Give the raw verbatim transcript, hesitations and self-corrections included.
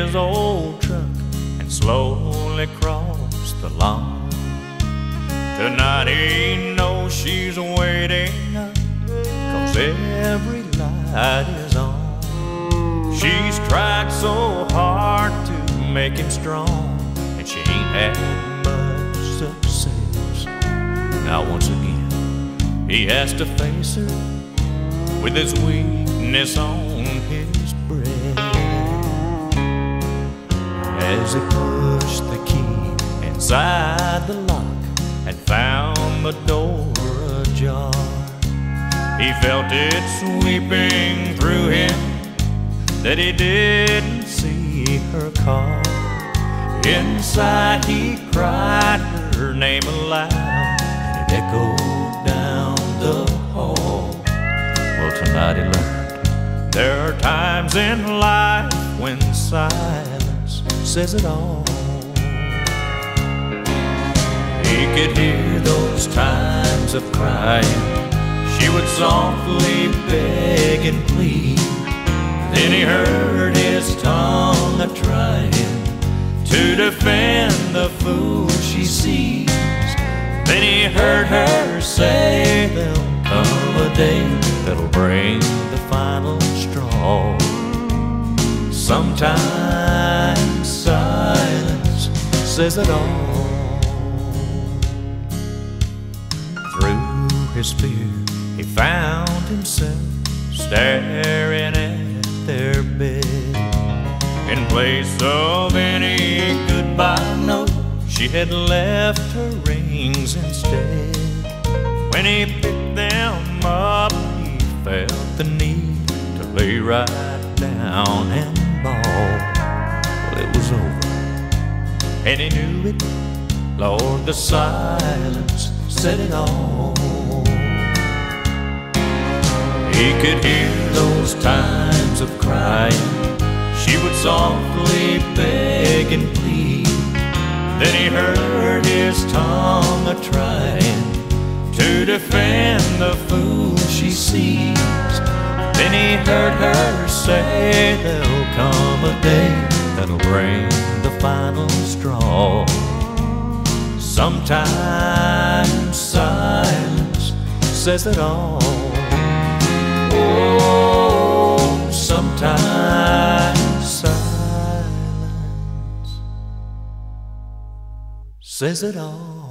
his old truck and slowly cross the lawn. Tonight he knows she's waiting up, 'cause every light is on. She's tried so hard to make him strong, and she ain't had much success. Now once again he has to face her with his weakness on his breath. As he pushed the key inside the lock and found the door ajar, he felt it sweeping through him that he didn't see her car. Inside he cried her name aloud, and it echoed down the hall. Well, tonight he learned there are times in life when silence says it all. He could hear those times of crying. She would softly beg and plead. Then he heard his tongue a-trying to defend the fool she sees. Then he heard her say there'll come a day that'll bring the final straw. Sometimes silence says it all. Through his fear he found himself staring at their bed. In place of any goodbye note, she had left her rings instead. When he picked them up, he felt the need to lay right down and bawl. Well, it was over, and he knew it. Lord, the silence said it all. He could hear those times of crying. She would softly beg and plead. Then he heard his tongue a-trying to defend the fool she sees. Then he heard her say there'll come a day that'll bring the final straw. Sometimes silence says it all. Oh, sometimes silence says it all.